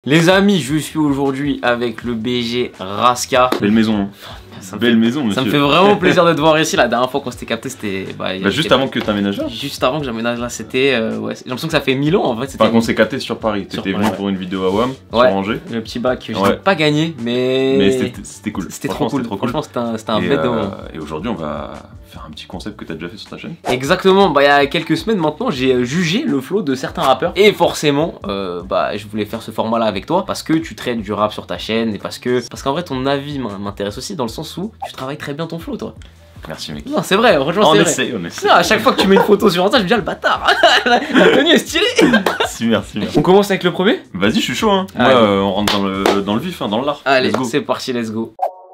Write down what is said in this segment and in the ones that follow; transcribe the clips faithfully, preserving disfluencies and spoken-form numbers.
Les amis, je suis aujourd'hui avec le B G Raska. Belle maison. Ça Belle fait, maison, monsieur. Ça me fait vraiment plaisir de te voir ici. La dernière fois qu'on s'était capté, c'était. Bah, bah, juste avant que t'aménages là. Juste avant que j'aménage là, c'était. Euh, ouais, j'ai l'impression que ça fait mille ans en fait. Enfin, qu'on s'est capté sur Paris. T'étais venu ouais. pour une vidéo à W A M, ouais. sur Angers. Le petit bac, j'ai ouais. pas gagné, mais. Mais c'était cool. C'était trop cool. Franchement, c'était un, un et, bête euh, de. Et aujourd'hui, on va faire un petit concept que t'as déjà fait sur ta chaîne. Exactement. Bah, il y a quelques semaines maintenant, j'ai jugé le flow de certains rappeurs. Et forcément, euh, bah, je voulais faire ce format là avec toi parce que tu traites du rap sur ta chaîne et parce que. Parce qu'en vrai, ton avis m'intéresse aussi dans le sens où tu travailles très bien ton flow, toi. Merci mec. Non, c'est vrai, franchement, on c'est essaye, vrai. on essaye. Non, à chaque fois que tu mets une photo sur Insta, je me dis, ah, le bâtard, la, la tenue est stylée. Merci, merci, merci. On commence avec le premier. Vas-y, je suis chaud, hein. Moi, euh, on rentre dans le, dans le vif, hein, dans l'art. Allez, c'est parti, let's go.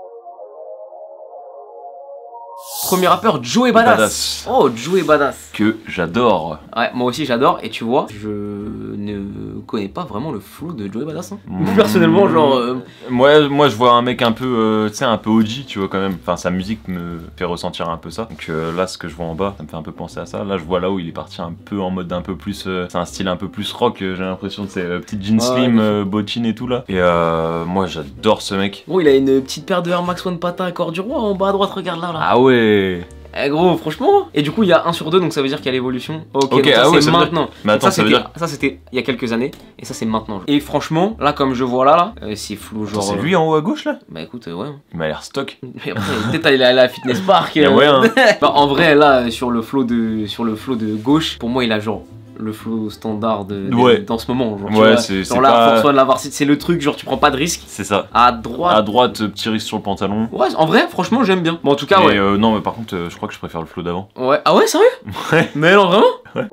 Premier rappeur, Joey Badass. Badass. Oh, Joey Badass. Que j'adore. Ouais, moi aussi j'adore. Et tu vois, je ne connais pas vraiment le flow de Joey Badass. Hein. Mmh. Personnellement, genre. Euh... Moi, moi, je vois un mec un peu, euh, tu sais, un peu O G, tu vois, quand même. Enfin, sa musique me fait ressentir un peu ça. Donc euh, là, ce que je vois en bas, ça me fait un peu penser à ça. Là, je vois là où il est parti un peu en mode un peu plus. Euh, c'est un style un peu plus rock, euh, j'ai l'impression de ces euh, petites jeans ouais, slim, ouais, euh, bottines et tout là. Et euh, moi, j'adore ce mec. Bon, il a une petite paire de Air Max One Patin Accord du Roi en bas à droite, regarde là. là. Ah ouais. Eh gros, franchement. Et du coup, il y a un sur deux, donc ça veut dire qu'il y a l'évolution. Ok, okay, donc ça ah ouais, c'est maintenant. Mais attends, ça, ça veut dire. Ça, c'était il y a quelques années, et ça, c'est maintenant. Et franchement, là, comme je vois là, là, euh, c'est flou, genre. C'est lui en haut à gauche là? Bah écoute, euh, ouais. Il m'a l'air stock. Peut-être il est allé à la Fitness Park. Euh... ouais, hein. Bah, en vrai, là, sur le flow de, sur le flow de gauche, pour moi, il a genre. Le flow standard de, de, ouais. dans ce moment. Genre, ouais, c'est genre là, pas... François de la Varsite, c'est le truc, genre tu prends pas de risque. C'est ça. À droite. À droite, petit risque sur le pantalon. Ouais, en vrai, franchement, j'aime bien. Bon, en tout cas, mais ouais. Euh, non, mais par contre, euh, je crois que je préfère le flow d'avant. Ouais. Ah ouais, sérieux? Ouais. Mais non, vraiment? Ouais.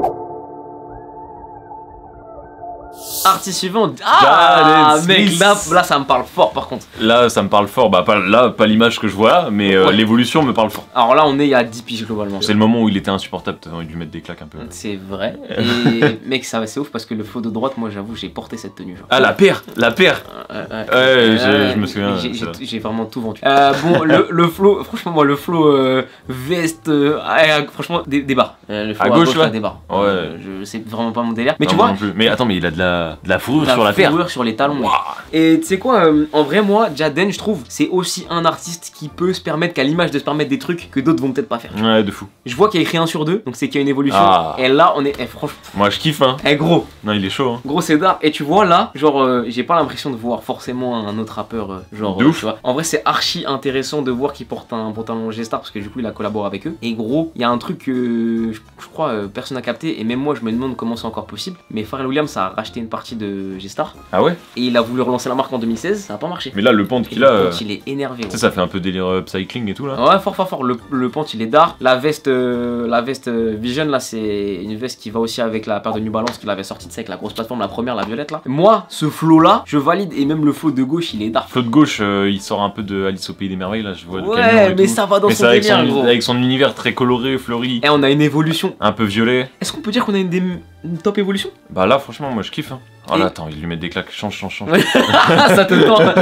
Artiste suivant. Ah mec, là, là ça me parle fort par contre. Là ça me parle fort, bah pas, là pas l'image que je vois là, mais euh, ouais. L'évolution me parle fort. Alors là on est il y a dix piges globalement. C'est le moment où il était insupportable, t'as envie de lui mettre des claques un peu. C'est vrai. Et mec ça c'est ouf parce que le flow de droite, moi j'avoue j'ai porté cette tenue. Genre. Ah la paire, la paire. euh, euh, Ouais, euh, je, euh, je me souviens. J'ai vraiment tout vendu. Euh, bon le, le flow, franchement moi le flow euh, veste, euh, franchement des, des barres. Euh, le flow à, à gauche, gauche là, des barres. Ouais. Euh, je c'est vraiment pas mon délire. Mais non, tu vois. Non plus. Mais attends mais il a de la, de la fourrure la sur la paire. fourrure sur les talons. Wow. Et tu sais quoi, euh, en vrai moi, Jaden, je trouve, c'est aussi un artiste qui peut se permettre, qu'à l'image de se permettre des trucs que d'autres vont peut-être pas faire. Ouais, de fou. Je vois qu'il y a écrit un sur deux, donc c'est qu'il y a une évolution. Ah. Et là, on est, eh, franchement. Moi je kiffe hein. Eh gros. Non, il est chaud hein. Gros c'est d'art. Et tu vois là, genre, euh, j'ai pas l'impression de voir forcément un autre rappeur, euh, genre, de euh, ouf. tu vois. En vrai, c'est archi intéressant de voir qu'il porte un pantalon G-Star parce que du coup, il a collaboré avec eux. Et gros, il y a un truc que je, je crois euh, personne n'a capté, et même moi, je me demande comment c'est encore possible. Mais Pharrell Williams a racheté une partie de G-Star. Ah ouais. Et il a voulu relancer la marque en deux mille seize, ça a pas marché. Mais là, le pant qu'il a. Le pant, il est énervé. Tu sais, ça fait un peu délire upcycling et tout là. Ouais, fort, fort, fort. Le, le pant, il est d'art. La veste, euh, la veste euh, Vision, là, c'est une veste qui va aussi avec la paire de New Balance qu'il avait sortie de ça avec la grosse plateforme, la première, la violette là. Moi, ce flow là, je valide. Et même le flow de gauche, il est d'art. Flow de gauche, euh, il sort un peu de Alice au Pays des Merveilles là, je vois. Ouais, mais tout. Ça va dans mais son délire, avec son, gros. avec son univers très coloré, fleuri. Et on a une évolution. Un peu violet. Est-ce qu'on peut dire qu'on a une, des... une top évolution? Bah là, franchement, moi je kiffe. Hein. Oh et... là, attends, il lui met des claques, change, change, change. Ça te tente.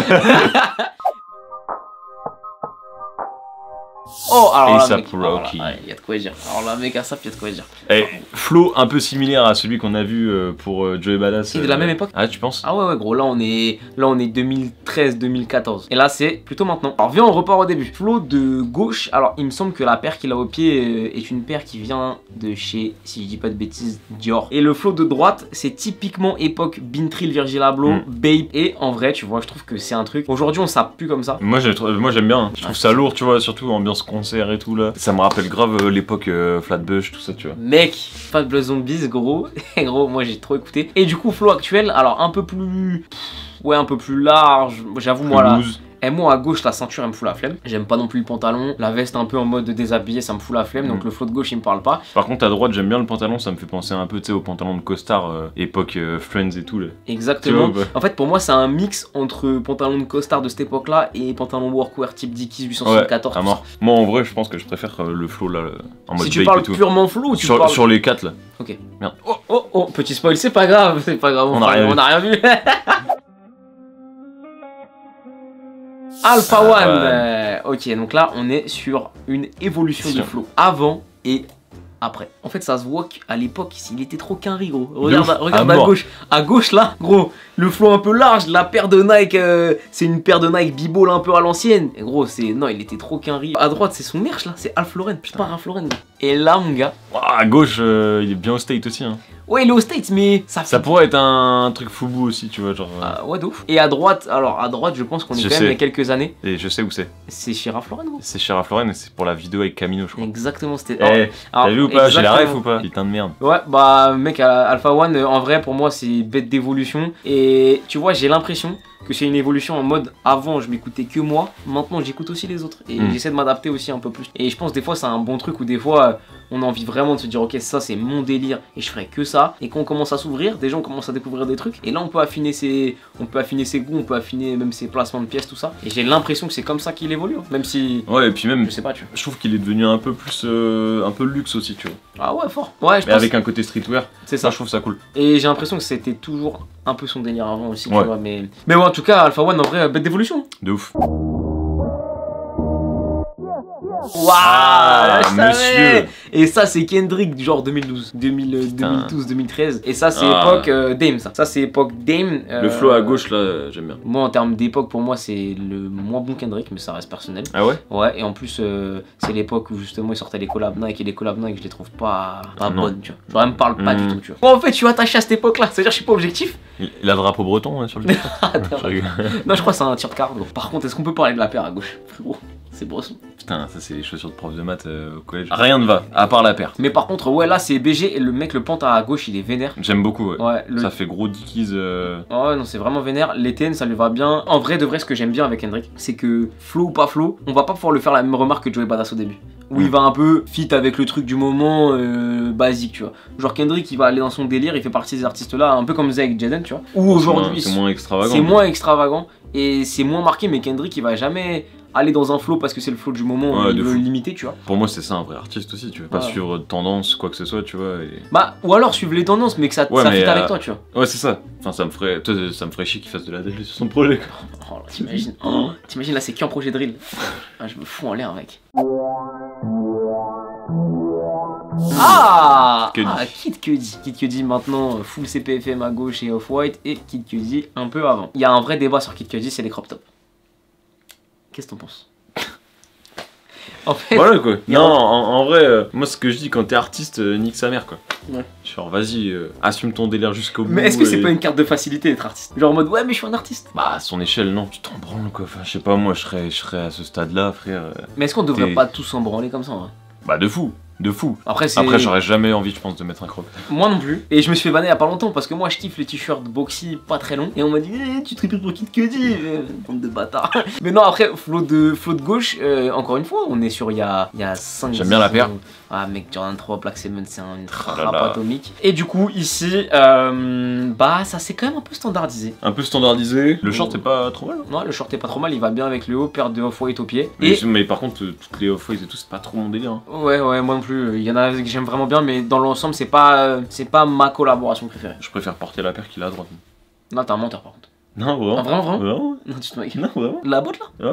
Oh, alors là, mec, alors là, il y a de quoi dire. Alors là, mec, à ça, il y a de quoi dire. Et flow un peu similaire à celui qu'on a vu euh, pour euh, Joey Badass. Et de la euh... même époque. Ah, tu penses? Ah ouais, ouais, gros, là on est là on est deux mille treize deux mille quatorze. Et là, c'est plutôt maintenant. Alors, viens, on repart au début. Flow de gauche. Alors, il me semble que la paire qu'il a au pied est une paire qui vient de chez, si je dis pas de bêtises, Dior. Et le flow de droite, c'est typiquement époque Bintrill, Virgil Abloh, mm. Babe. Et en vrai, tu vois, je trouve que c'est un truc. Aujourd'hui, on s'appe plus comme ça. Moi, j'aime bien. Hein. Je trouve ah, ça lourd, tu vois, surtout ambiance concert et tout là. Ça me rappelle grave euh, l'époque euh, Flatbush, tout ça, tu vois. Mec, Fat Zombies, gros. Gros, moi j'ai trop écouté. Et du coup, flow actuel, alors un peu plus. Ouais, un peu plus large. J'avoue, moi là. Et moi à gauche, la ceinture elle me fout la flemme. J'aime pas non plus le pantalon. La veste un peu en mode déshabillé, ça me fout la flemme. Donc mmh. le flow de gauche il me parle pas. Par contre à droite j'aime bien le pantalon, ça me fait penser un peu tu sais au pantalon de costard euh, époque euh, Friends et tout là. Exactement. Vois, bah. En fait pour moi c'est un mix entre pantalon de costard de cette époque là et pantalon workwear type Dickies huit cent soixante-quatorze. Ouais, mort. Moi en vrai je pense que je préfère euh, le flow là en mode si tu parles purement flow ou tu sur, parles... sur les quatre là. Ok. Merde. Oh oh oh, petit spoil, c'est pas grave, c'est pas grave. On, on, a, rien on a rien vu. Alpha One. Euh, ok, donc là on est sur une évolution du flow avant et après. En fait, ça se voit qu'à l'époque, il était trop quinri, gros. Regarde, ouf, à, regarde à à, mort. gauche. À gauche, là, gros, le flow un peu large, la paire de Nike, euh, c'est une paire de Nike b-ball un peu à l'ancienne. Et gros, c'est. Non, il était trop quinri. À droite, c'est son merch, là, c'est Alf Lauren. Putain, Ralph Lauren. Et là, mon gars. Ah, à gauche, euh, il est bien au state aussi. Hein. Ouais, il est aux States, mais ça fait. Ça pourrait être un, un truc foubou aussi, tu vois, genre. euh, Ah, ouais, de ouf. Et à droite, alors à droite, je pense qu'on est Je quand même sais. il y a quelques années. Et je sais où c'est. C'est chez Ralph Lauren, gros. C'est chez Ralph Lauren et c'est pour la vidéo avec Camino, je crois. Exactement, c'était. Eh, Alors- t'as alors, vu ou pas? J'ai la ref exactement. ou pas? Putain de merde. Ouais, bah mec, à- Alpha One, euh, en vrai, pour moi, c'est bête d'évolution. Et tu vois, j'ai l'impression que c'est une évolution en mode avant, je m'écoutais que moi, maintenant j'écoute aussi les autres. Et Mm. j'essaie de m'adapter aussi un peu plus. Et je pense des fois, c'est un bon truc où des fois, euh, on a envie vraiment de se dire, ok, ça c'est mon délire et je ferai que ça. Et quand on commence à s'ouvrir, des gens commencent à découvrir des trucs. Et là, on peut affiner ses, on peut affiner ses goûts, on peut affiner même ses placements de pièces, tout ça. Et j'ai l'impression que c'est comme ça qu'il évolue, hein. Même si. Ouais, et puis même, Je sais pas, tu vois. je trouve qu'il est devenu un peu plus. euh, un peu luxe aussi, tu vois. Ah ouais, fort. Ouais, je Mais pense. avec un côté streetwear, C'est ça, ça. je trouve ça cool. Et j'ai l'impression que c'était toujours un peu son délire avant aussi, tu Ouais. vois. Mais, mais ouais, en tout cas, Alpha One, en vrai, bête d'évolution. De ouf. Waouh, Ah, je savais. monsieur. Et ça, c'est Kendrick, du genre deux mille douze, deux mille, euh, Putain. deux mille douze, deux mille treize. Et ça, c'est Ah. époque euh, Dame, ça. Ça, c'est époque Dame. euh, Le flow à gauche, là, j'aime bien. Moi, en termes d'époque, pour moi, c'est le moins bon Kendrick, mais ça reste personnel. Ah ouais? Ouais, et en plus, euh, c'est l'époque où justement il sortait les collabs Nike et les collabs Nike, je les trouve pas, pas Non. bonnes, tu vois. Genre, elles me parlent pas Mm. du tout, tu vois. Bon, en fait, je suis attaché à cette époque-là, c'est-à-dire, je suis pas objectif. Il il a le drapeau breton hein, sur le Je rigole. Non, je crois que c'est un tir card, gros. Par contre, est-ce qu'on peut parler de la paire à gauche? Frérot, c'est Bresson. Putain, ça c'est les chaussures de prof de maths euh, au collège. Rien ne va, à part la paire. Mais par contre, ouais, là, c'est B G et le mec, le panta à gauche, il est vénère. J'aime beaucoup, ouais. Ouais, le. Ça fait gros dickies. euh, Ouais, non, c'est vraiment vénère. Les T N, ça lui va bien. En vrai, de vrai, ce que j'aime bien avec Kendrick, c'est que flow ou pas flow, on va pas pouvoir le faire la même remarque que Joey Badass au début. Où Mm. il va un peu fit avec le truc du moment euh, basique, tu vois. Genre Kendrick, il va aller dans son délire, il fait partie de ces artistes-là, un peu comme Zay avec Jaden, tu vois. Ou c'est moins- aujourd'hui, C'est moins extravagant. c'est moins extravagant et c'est moins marqué, mais Kendrick, il va jamais aller dans un flow parce que c'est le flow du moment, Ouais, il de veut fou. le limiter, tu vois. Pour moi, c'est ça un vrai artiste aussi, tu vois. Pas Ouais. suivre de tendance, quoi que ce soit, tu vois. et- Bah, ou alors suivre les tendances, mais que ça, Ouais, ça mais, fit avec euh, toi, tu vois. Ouais, c'est ça. Enfin, ça me ferait, toi, ça me ferait chier qu'il fasse de la drill sur son projet, quoi. Oh, là, t'imagines, oh, t'imagines là, c'est qui en projet drill? Ah, je me fous en l'air, mec. Ah, Cudi. ah Kid Cudi. Kid Cudi maintenant euh, full C P F M à gauche et Off-White et Kid Cudi un peu avant. Il y a un vrai débat sur Kid Cudi, c'est les crop tops. Qu'est-ce que t'en penses? En fait, Voilà, quoi. Il y a- Non, en, en vrai, euh, moi, ce que je dis, quand t'es artiste, euh, nique sa mère, quoi. Ouais. Genre, vas-y, euh, assume ton délire jusqu'au bout. mais est-ce que c'est et- pas une carte de facilité d'être artiste? Genre en mode ouais mais je suis un artiste. Bah, à son échelle, non, tu t'en branles, quoi. Enfin, je sais pas, moi, je serais, je serais à ce stade-là, frère. euh, Mais est-ce qu'on devrait T'es- pas tous s'en branler comme ça en vrai? Bah, de fou, de fou. Après c'est. Après, j'aurais jamais envie, je pense, de mettre un croc. Moi non plus. Et je me suis fait banner il y a pas longtemps parce que moi je kiffe les t-shirts boxy pas très longs. Et on m'a dit eh, tu te répètes pour Kid Cudi, euh, bande de bâtards. Mais non après flow de flow de gauche, euh, encore une fois, on est sur il y a, il y a cinq. J'aime bien la paire. Ah mec Jordan trois Black Cement c'est un Oh là rap là. atomique. Et du coup ici euh, bah ça c'est quand même un peu standardisé. Un peu standardisé. Le short, c'est pas trop mal. hein. Non le short est pas trop mal, il va bien avec le haut, paire de off-white au pied. Mais, Et mais par contre, euh, toutes les off-white et tout, c'est pas trop mon délire. hein. ouais ouais moi non plus, il y en a que j'aime vraiment bien mais dans l'ensemble c'est pas euh, c'est pas ma collaboration préférée. Je préfère porter la paire qu'il a à droite. Non t'es un menteur par contre. Non, vraiment. Ah, vraiment, vraiment Vraiment Non tu te moques. Non, vraiment. La botte là? Ouais.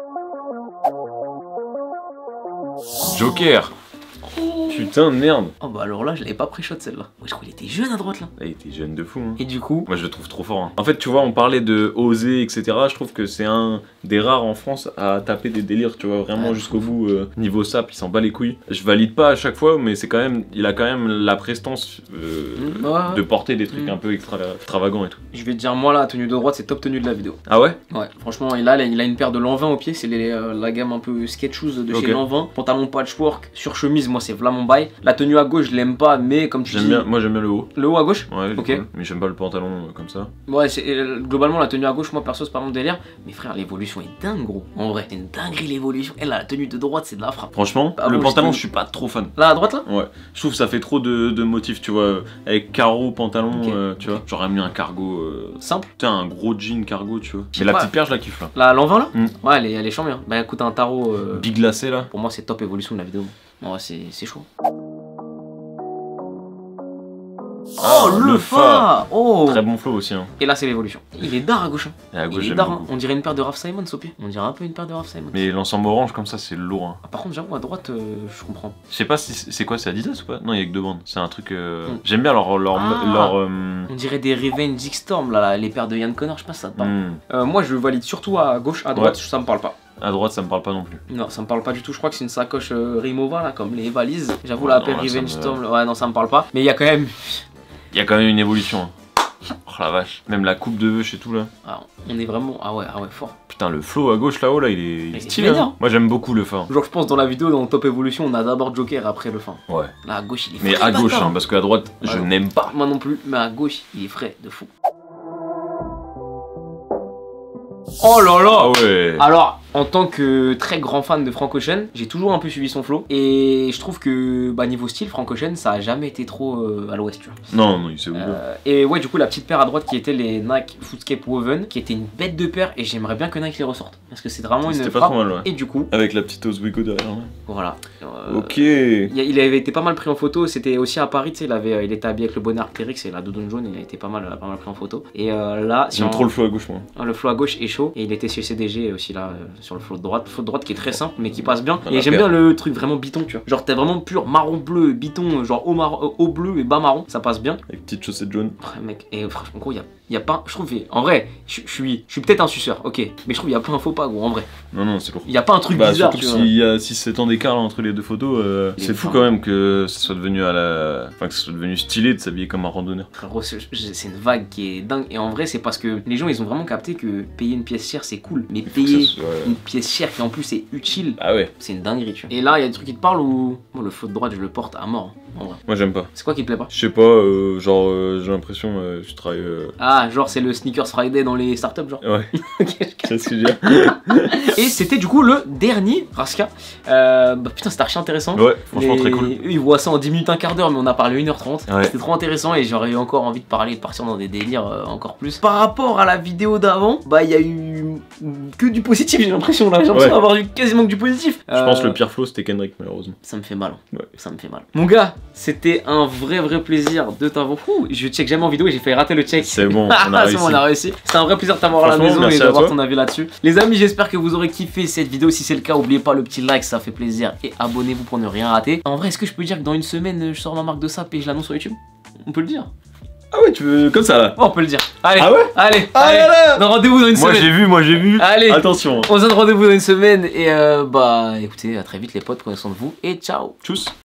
Joker. Putain de merde. Oh bah alors là je l'avais pas pré-shot celle-là. Ouais, je crois qu'il était jeune à droite là. Ah, il était jeune de fou. Hein. Et du coup, Moi je le trouve trop fort. hein. En fait, tu vois, on parlait de oser, et cetera. Je trouve que c'est un des rares en France à taper des délires, tu vois, vraiment Ouais. jusqu'au bout. euh, niveau sap, il s'en bat les couilles. Je valide pas à chaque fois, mais c'est quand même, il a quand même la prestance euh, Mm, ouais, ouais. de porter des trucs Mm. un peu extra, extravagants et tout. je vais te dire moi là, la tenue de droite c'est top tenue de la vidéo. Ah ouais? Ouais, franchement, et là il a une paire de Lanvin au pied, c'est les, euh, la gamme un peu skate shoes de Ok. chez Lanvin. Pantalon patchwork, sur chemise, moi c'est v'là mon bail. La tenue à gauche je l'aime pas, mais comme tu J'aime dis, bien, moi j'aime bien le haut. le haut à gauche. Ouais, il est Ok. cool. Mais j'aime pas le pantalon euh, comme ça. Ouais, c'est euh, globalement la tenue à gauche, moi perso c'est pas mon délire. Mais frère, l'évolution est dingue gros. En vrai, c'est une dinguerie l'évolution. Et là, la tenue de droite c'est de la frappe. Franchement, Ah le bon, pantalon, je je suis pas trop fan. Là à droite là? Ouais, je trouve que ça fait trop de, de motifs, tu vois, avec carreau, pantalon, Ok. euh, tu vois. J'aurais mis un cargo, euh, Simple. putain, un gros jean cargo, tu vois. Je sais Mais la pas. petite paire, je la kiffe là. La Lanvin là? Mm. Ouais, elle est, elle est chambée. Hein. Bah écoute, un tarot. euh, Big glacé là. Pour moi, c'est top évolution de la vidéo. Ouais, c'est c'est chaud. Oh, Ah, le le fa. Oh. Très bon flow aussi. Hein. Et là, c'est l'évolution. Il est d'art à gauche. Hein. Et à gauche, Il est j'aime d'art. Hein. beaucoup. On dirait une paire de Raph Simons au pied. On dirait un peu une paire de Raph Simons. Mais l'ensemble orange comme ça, c'est lourd. Hein. Ah, par contre, j'avoue, à droite, euh, je comprends. Je sais pas si c'est c'est quoi, c'est Adidas ou pas? Non, il y a que deux bandes. C'est un truc. Euh... Mm. J'aime bien leur. leur, Ah. leur euh... On dirait des Revenge X-Storm, là, là, les paires de Yann Connor, je sais pas si ça te parle. mm. Euh, moi, je valide surtout à gauche, à droite, Ouais. ça me parle pas. À droite, ça me parle pas non plus. Non, ça me parle pas du tout. Je crois que c'est une sacoche euh, Rimowa, là, comme les valises. J'avoue, Ouais, la non, paire là, ça Revenge me- Storm, ouais, non, ça me parle pas. Mais il y a quand même. Il y a quand même une évolution. Hein. Oh la vache. Même la coupe de veuche et tout là. Ah, on est vraiment. Ah ouais, ah ouais, fort. Putain, le flow à gauche là-haut là, il est, il est est stylé. vénère. Hein. Moi j'aime beaucoup le fa. Genre, je pense dans la vidéo, dans Top Evolution, on a d'abord Joker après le fin. Ouais. Là, à gauche, il est Mais frais, à gauche, bâtard. hein, parce qu'à droite, je Ah non. n'aime pas. Moi non plus, mais à gauche, il est frais de fou. Oh là là. Ah ouais. Alors, en tant que très grand fan de Frank Ocean, j'ai toujours un peu suivi son flow. Et je trouve que, bah, niveau style, Frank Ocean, ça a jamais été trop euh, à l'ouest, tu vois. Non, non, il s'est ouvert. Euh, et ouais, du coup, la petite paire à droite qui était les Nike Footscape Woven, qui était une bête de paire, et j'aimerais bien que Nike les ressorte. Parce que c'est vraiment une C'était pas frappe. trop mal, ouais. Et du coup, Avec la petite Oswego derrière. Ouais. voilà. Euh, Ok. Il, y a- il avait été pas mal pris en photo, c'était aussi à Paris, tu sais, il, avait, il était habillé avec le bonnet Arc'teryx et la doudoune jaune, il a été pas mal, pas mal pris en photo. Et euh, là, si J'aime on- trop le flow à gauche, moi. le flow à gauche est chaud, et il était chez C D G aussi là, euh, sur le flow de droite. Flow de droite qui est très simple, mais qui passe bien. Ah, Et la j'aime paire. bien le truc vraiment biton, tu vois. Genre, t'es vraiment pur marron bleu, biton, genre haut, mar- euh, haut bleu et bas marron, ça passe bien. Avec petite chaussette jaune. Ouais, mec, et franchement, gros, il y a, y a pas. Je trouve, en vrai, je je suis je suis peut-être un suceur, ok, mais je trouve il y a pas un faux pas, gros, en vrai. Non, non, c'est lourd. Il y a pas un truc Bah, bizarre, surtout tu que vois. s'il y a six sept ans d'écart là, entre les deux photos, euh, Il est c'est fou fort. quand même que ça soit devenu à la. Enfin, que ça soit devenu stylé de s'habiller comme un randonneur. Frérot, c'est c'est une vague qui est dingue. Et en vrai, c'est parce que les gens, ils ont vraiment capté que payer une pièce chère, c'est cool. Mais Que payer ça soit- une pièce chère qui en plus est utile, Ah ouais, c'est une dinguerie, tu vois. Et là, il y a des trucs qui te parlent ou. Bon, le flow de droite, je le porte à mort, hein, en vrai. moi j'aime pas. C'est quoi qui te plaît pas? Je sais pas, euh, genre euh, j'ai l'impression euh, je travaille. euh, Ah, genre, c'est le Sneakers Friday dans les startups, genre. Ouais, Ok. c'est ce que je veux dire. Et c'était du coup le dernier Raska. Euh, bah putain, c'était archi intéressant. Ouais, franchement Les- très cool. Eux, ils voient ça en dix minutes, un quart d'heure, mais on a parlé une heure trente. Ouais. C'était trop intéressant et j'aurais eu encore envie de parler, de partir dans des délires euh, encore plus. Par rapport à la vidéo d'avant, bah il y a eu que du positif, j'ai l'impression là. J'ai l'impression Ouais. d'avoir eu quasiment que du positif. Je pense Euh, que le pire flow c'était Kendrick malheureusement. Ça me fait mal. Ouais. Ça me fait mal. Mon gars, c'était un vrai vrai plaisir de t'avoir. Ouh, je check jamais en vidéo et j'ai fait rater le check. C'est bon, on Ah, a c'est bon, réussi. on a réussi. C'était un vrai plaisir de t'avoir à la Franchement, maison et merci à d'avoir toi. ton avis là-dessus. Les amis, j'espère que vous aurez kiffé cette vidéo. Si c'est le cas, n'oubliez pas le petit like, ça fait plaisir. Et abonnez-vous pour ne rien rater. En vrai, est-ce que je peux dire que dans une semaine, je sors ma marque de sap et je l'annonce sur YouTube? On peut le dire. Ah ouais, tu veux comme ça là. Oh, on peut le dire. Allez, Ah ouais. allez, Ah allez. là là. Non, rendez-vous dans une Moi semaine. j'ai vu, moi j'ai vu. Allez. Attention. On se donne rendez-vous dans une semaine. Et euh, bah, écoutez, à très vite les potes, prenez soin de vous et ciao. Tchuss.